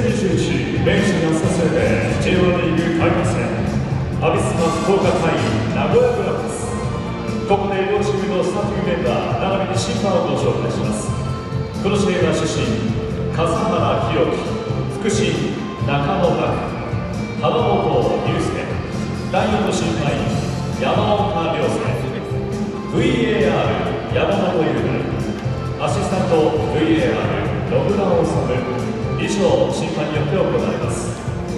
2021年始がさせて J1 リーグ開幕戦アビスパ福岡対名古屋グランパス。ここで両チームのスターティングメンバー並びに審判をご紹介します。この試合は主審笠原弘樹、副審中野岳、浜本祐介、第4の審判員山岡亮介、 VAR 山本優太、アシスタント VAR 野村治、以上審判によって行われます。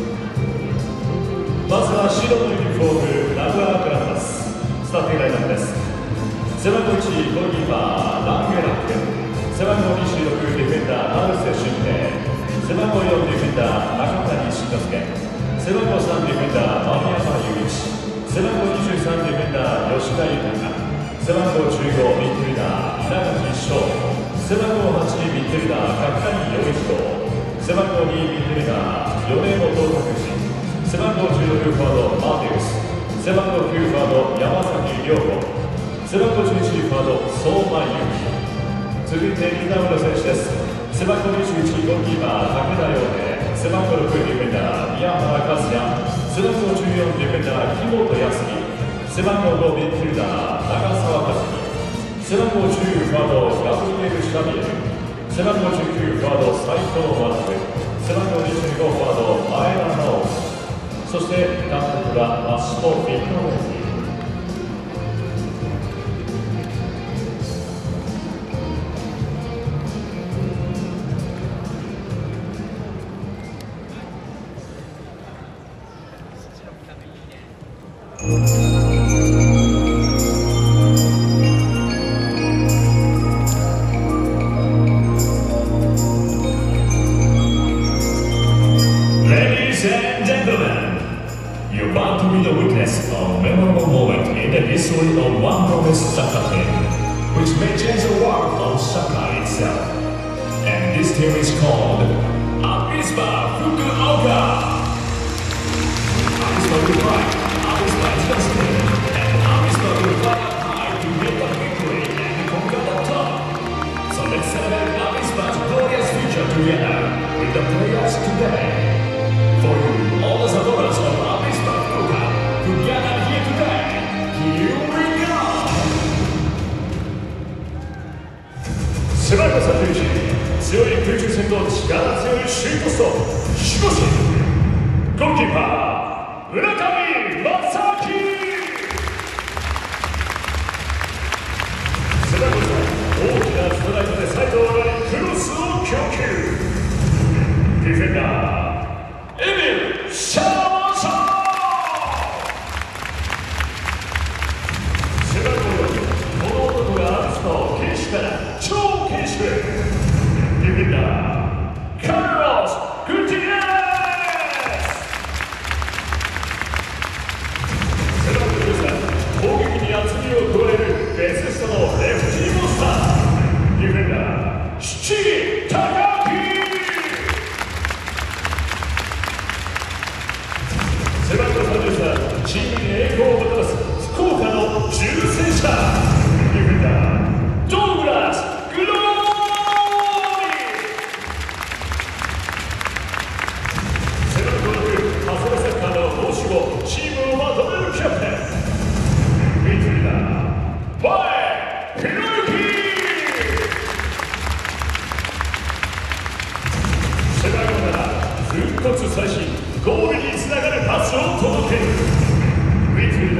まずは白のユニフォーム名古屋グランパス、スターティングラインナップです。背番号1ゴールキーパーランゲラック、背番号26ディフェンダー成瀬俊平、背番号4ディフェンダー中谷慎之介、背番号3ディフェンダー丸山雄一、背番号23ディフェンダー吉田豊、背番号15ミッドフィルダー稲垣翔、背番号8ミッドフィルダー角谷陽一郎、背番号2ミッドフィルダー米本拓司、背番号16フォワードマーティウス、背番号9フォワード山崎亮子、背番号11フォワード相馬勇輝。続いてリーダーの選手です。背番号21ゴールキーパー武田陽平、背番号6ディフェンダー宮原和也、背番号14ディフェンダー木本康樹、背番号5ミッドフィルダー長澤和樹、背番号10フォワードガブリエル・シャビエル、背番号19フォワード斉藤学、背番号25フォワード前田直樹、そして監督はマッシモ・ビットノーティ。 Ladies and gentlemen, you're about to be the witness of a memorable moment in the history of one promised soccer team, which may change the world of soccer itself. And this team is called Avispa Fukuoka. Avispa will fight, Avispa is destiny, and Avispa will fly up high to make a victory and conquer the top. So let's celebrate Avispa's glorious future together with the players today. For you, all the supporters of Avispa Fukuoka who gathered here today, here we go! 背番号31、強い空中戦と力強いシュートストーン、守護神ゴールキーパー村上正明、背番号3、大きなストライドでサイドを上がりクロスを供給、ディフェンダーエミル・シャワソン、背番号4、この男がアビスパを堅守から超堅守、ディフェンダーカルロス・グティエレス、背番号13、攻撃に厚みを加えるベストのレフティーモンスター、ディフェンダー七木貴樹、背番号33、チームに栄光をもたらす福岡の重戦車、ディフェンダードーグラス・グローリー、背番号6、ハサレサッカーの申し子、チームをまとめるキャプテン、ミッドフィルダーバエ・ヒロユキ、背番号7、復活最新ゴールにつながるパスを届ける、ミッドフィル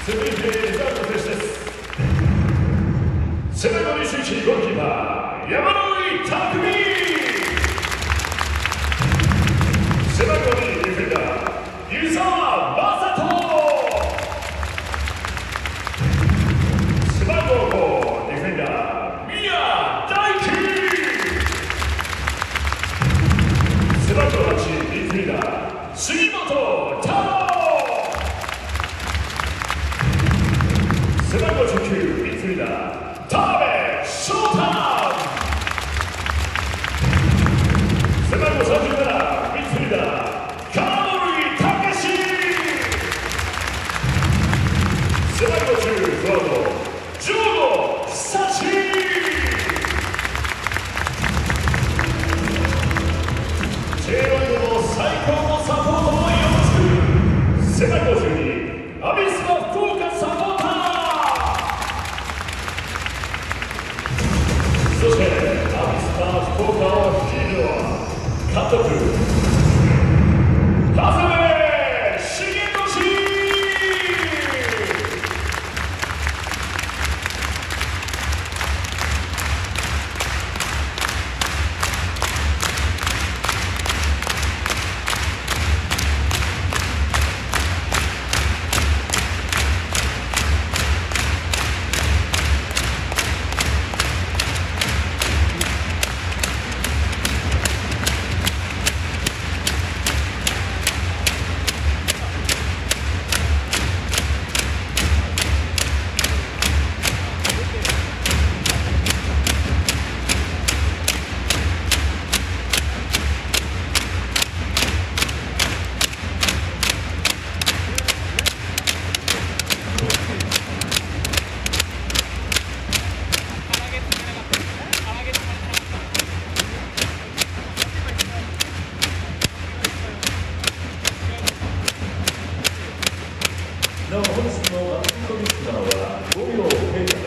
続いてザード選手です。背番号21ゴールキーパー山野井匠。背番号2ディフェンダー湯沢雅人。背番号5ディフェンダー宮大輝。背番号8ディフェンダー杉本太郎。背番号19ミッドフィルダー田辺翔太。背番号37ミッドフィルダー金森武史。背番号10フォワード城野久志。J1 の最高のサポートをよろしく。背番号12アビスパ福岡サポーター。そしてアビスパ福岡を率いるのは監督長谷部茂俊。なお本日のバッティングミスなのは5秒経過。